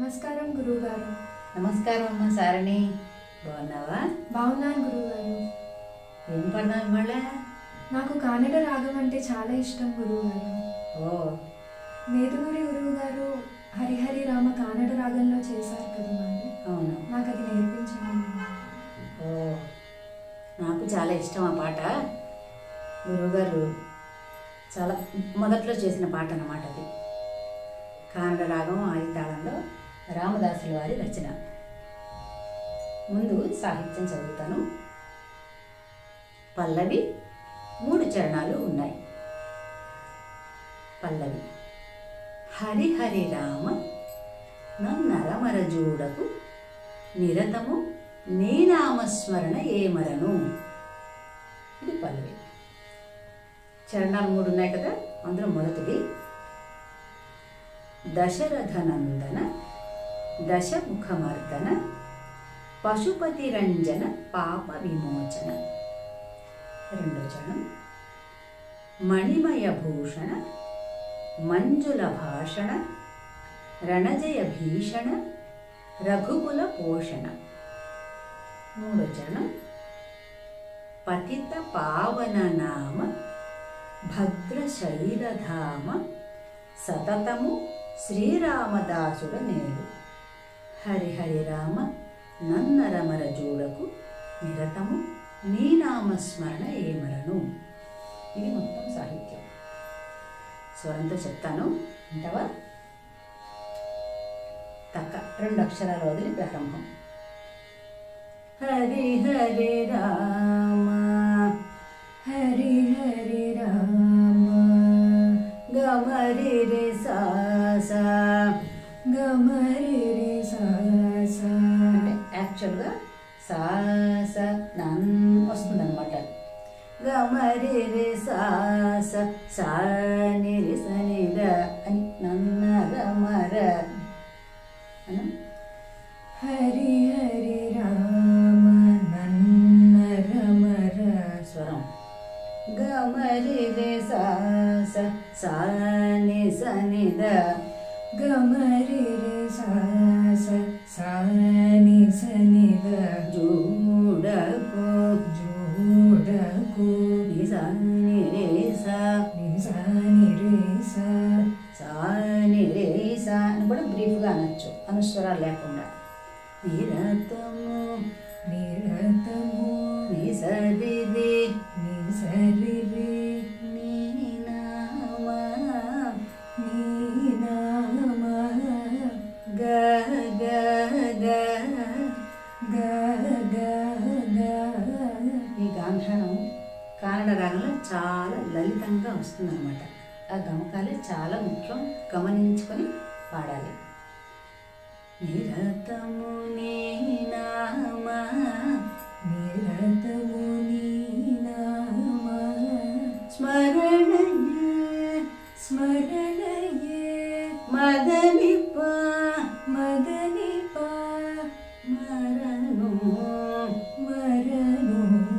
నమస్కారం గురుగారు. నమస్కారం అమ్మ సారణి, బాగున్నావా? బాగున్నాను గురుగారు. ఏం పడ్డావు మళ్ళా? నాకు కానడ రాగం అంటే చాలా ఇష్టం గురుగారు. ఓ, నేదునూరి గురువు గారు హరిహరి రామ కానడ రాగంలో చేశారు కదా మరి. అవును, నాకు అది నేర్పించండి. ఓ, నాకు చాలా ఇష్టం ఆ పాట. గురువుగారు చాలా మొదట్లో చేసిన పాట అన్నమాట అది. కానడ రాగం ఆదితాళంలో రామదాసుల వారి రచన. ముందు సాహిత్యం చదువుతాను. పల్లవి 3 చరణాలు ఉన్నాయి. పల్లవి: హరి హరి రామ నన్నరమరజూడకు నిరతము నీ నామస్మరణ ఏమరను. ఇది పల్లవి. చరణాలు 3 ఉన్నాయి కదా, అందులో మొదటిది దశరథనందన దశముఖమర్దన పశుపతి రంజన పాప విమోచన. రెండో చరణం మణిమయ భూషణ మంజుల భాషణ రణజయ భీషణ రఘుకుల పోషణ. మూడో చరణం పతిత పావన నామ భద్రశైలధామ సతతము శ్రీరామదాసుడ నేడు. హరిహరి రామ నన్నరమర జూడకు నిరతము నీ నామస్మరణ ఏమరను. ఇది మొత్తం సాహిత్యం. స్వరంతో చెప్తాను, అంటావా? తక్క 2 అక్షరాలు వదిలి ప్రారంభం. హరి హరి రామ హరి హరి రామ గమరి రే సాసా గమరి రే సాసా. అంటే యాక్చువల్గా సాస నన్ వస్తుందన్నమాట. గమరి రే సాస సాని రి సనిద అని నన్నర మర అను. హరి హరి రామ నన్నర మర స్వరం గమరి రే సాస సాని సనిద గమరి రే సాస సాని సనిద జూడకు జూడకు నిసాని రే సా నిసాని రే సా సాని రే సా అని కూడా బ్రీఫ్గా అనొచ్చు, అనుస్వరాలు లేకుండా. నిరతము నిరతము నిసరి రే నిసరి రే నీ నామ నీ నామ గ గ గ గ గ గ. ఈ గాంధారం కానడ రాగంలో చాలా లలితంగా వస్తుందన్నమాట. ఆ గమకాలే చాలా ముఖ్యం, గమనించుకొని పాడాలి. నిరతము నీ నామ నిరతము నీ నామ స్మరణయే స్మరణయే మదనిప మదనిప మరను మరను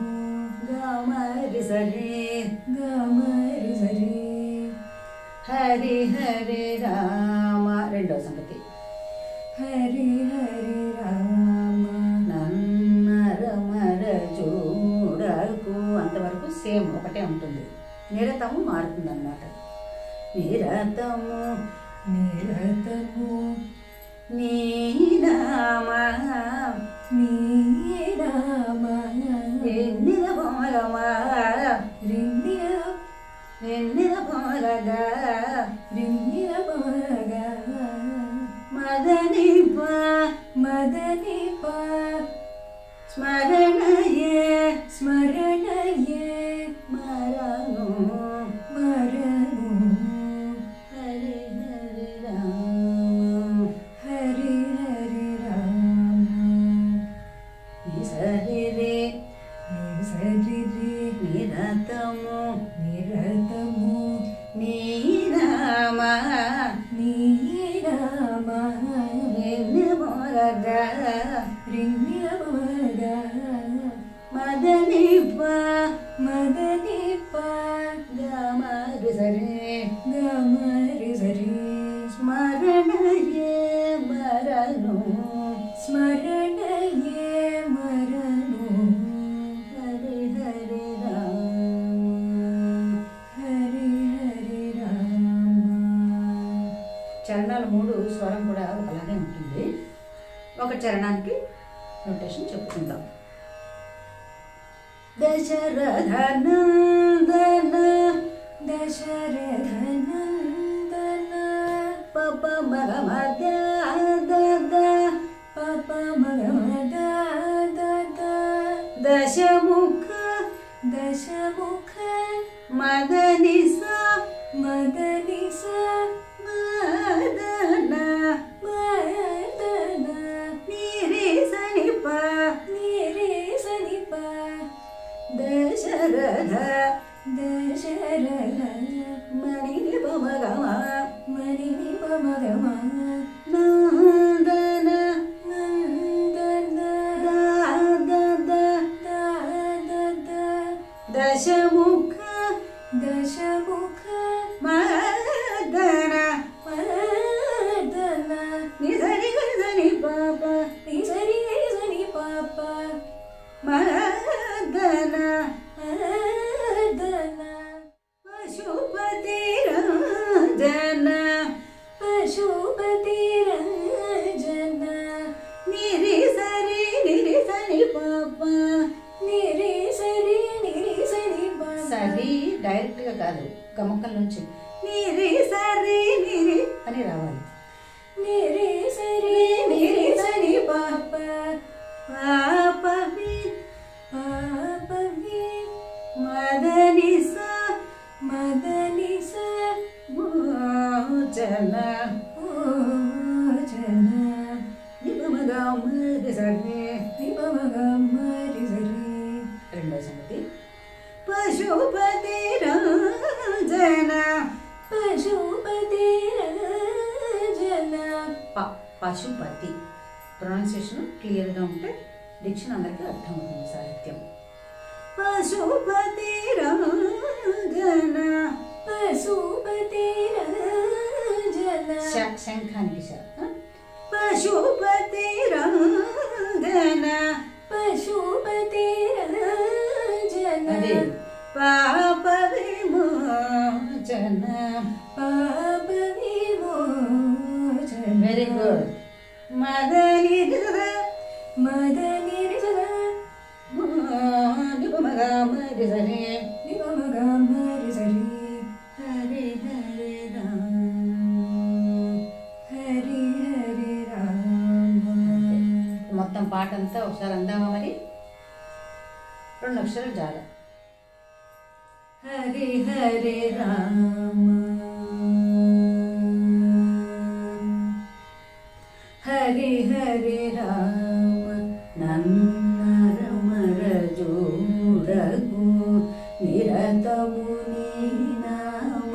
గమరి సరే గమరి సరే. హరి హరి రామ. రెండవ సంగతి హరి హరి రామ నన్నరమర చూడకు. అంతవరకు సేమ్ ఒకటే ఉంటుంది, నిరతము మారుతుంది అన్నమాట. నిరతము నిరతము నీ నామ నీ నామ ఎన్నిద పొమలమ రిండియ ఎన్నిద పొమలగా రిండియ పమరగా మదనిప మదనిప స్మరణయే స్మరణయే మరను మరను. హరి హరి రామ హరి హరి రామ నిసరి రే నిసరి రే నిరతము నిరతము నీ చరణాలు 3 స్వరం కూడా ఒకలాగే ఉంటుంది. ఒక చరణానికి నోటేషన్ చెప్పుకుందాం. దశరథ నందన దశరథ నందన పప మగ మద పప మగ మద దశముఖ దశముఖ మదని సా మదని సా మదన మదన నీరే సనిప దశరథ దశరథ మణి పమగమ మణి పమగమ నందన నందన దశముఖ దశముఖ మదన మదన నిజరి గని పాప నిజరి గని పాప మదన మదన పశుపతి రంజన పశుపతి రంజన నిరి సరి పాప నిరి సరి పాప సరి డైరెక్ట్ గా కాదు, గమకం నుంచి నిరి సరి నిరి అని రావాలి. నిరి సరి పాప పాపవి పాపవి మదని సా మదని సా మోచన మోచన నిపమగమ సరి నిపమగమ సరి. రెండో సంగతి పశుపతి రంజన పశుపతి రంజన పశుపతి ప్రొనౌన్సియేషన్ క్లియర్గా ఉంటే డిక్షన్ అందరికీ అర్థమవుతుంది. సాహిత్యం పశుపతి రంజన పశుపతి రంజన శంఖానికి పశుపతి రంజన పశుపతి రంజన పాప విమోచన పాప విమోచన. Very good. మదని మదని నిపమగమ సరి నిపమగమ సరి. హరి హరి రామ హరి హరి రామ. మొత్తం పాట అంతా ఒకసారి అందామా మరి? 2 అక్షరాలు చాలా. హరి హరి రామ హరి హరి రామ నన్నరమర జోడగు నిరతము నీ నామ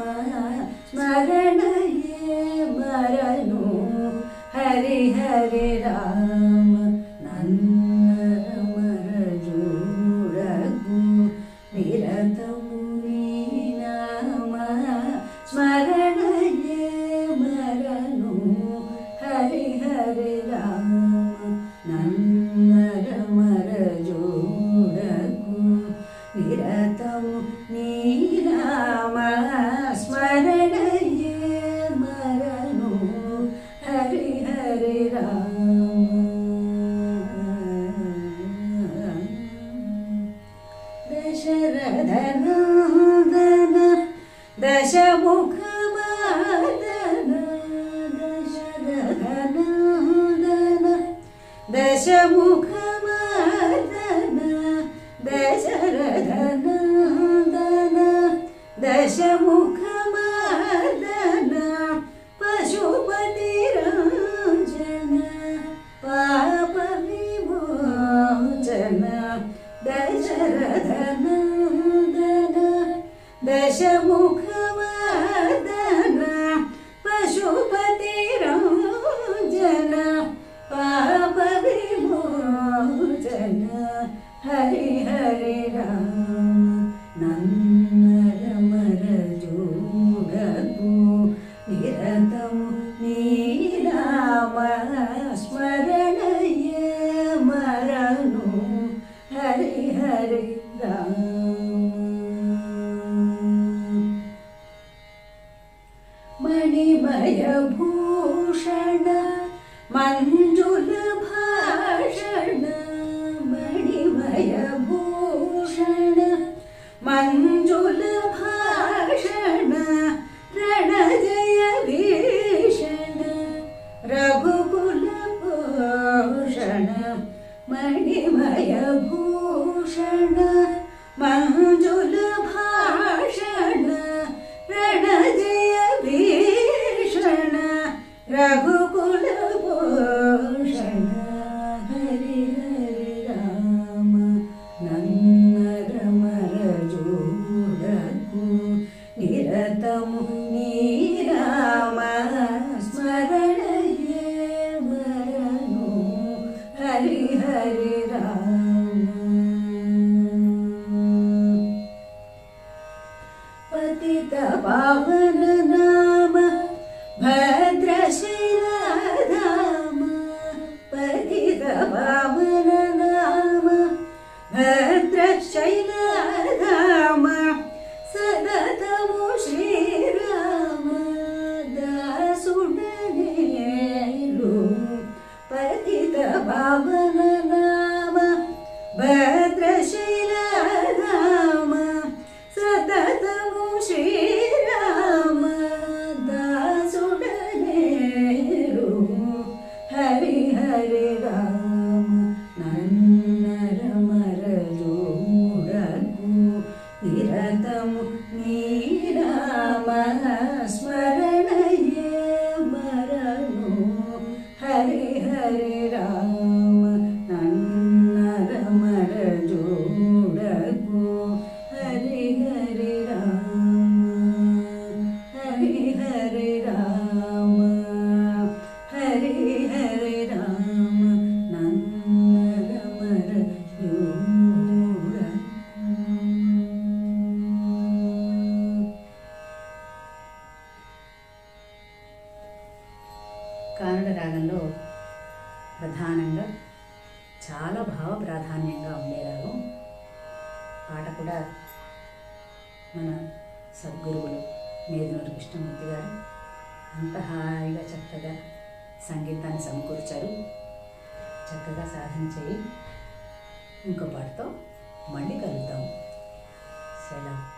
స్మరణయే మరను. హరి హరి రామ నన్నరమర జోడగు నిరతము నీ నామ స్మరణయే మరను. హరి హరి రామ నన్నరమర జోడగు నిరతము నీ నామ స్మరణయే మరను. హరి హరి రామ దశరథ నందన దశముఖ మదన దశరథ నందన దశముఖ మదన దశరథ నందన దశముఖ మదన పశుపతి రంజన పాప విమోచన దశరథ నందన దశముఖ మదన పశుపతి రంజన పాప విమోచన. హరి హరి రామ నన్నరమర జోడగు నిరతము నీ నామ స్మరణయే మరను. హరి హరి రామ మణిమయ రఘుకుల పోషణ హరి హరి రామ నన్నరమర జోడకు నిరతము నీ రామ స్మరణయే మరను హరి హరి రామ పతిత పావన నామ భద్రశైలధామ పతిత పావన నామ భద్రశైలధామ సదతము శ్రీరామ దాసుడనేలు పతిత పావన నామ భద్రశైలధామ సతతము శ్రీరామ దాసుడనేలు హరి హరి రామ నన్నరమర జోడకు నిరతము నీ రామ స్మరణయే మరను హరి హరి రామ నన్నరమర జోడకు హరి హరి రామ హరి హరి రామ హరి హరి రామ నన్నరమర జోడకు. కానడ రాగంలో ప్రధానంగా చాలా భావ ప్రాధాన్యంగా ఉండే రాగం. పాట కూడా మన సద్గురువులు నేదునూరి కృష్ణమూర్తి గారు అంత హాయిగా చక్కగా సంగీతాన్ని సమకూర్చారు. చక్కగా సాధన చేయి. ఇంకో పాటతో మళ్ళీ కలుద్దాం. సెలవు.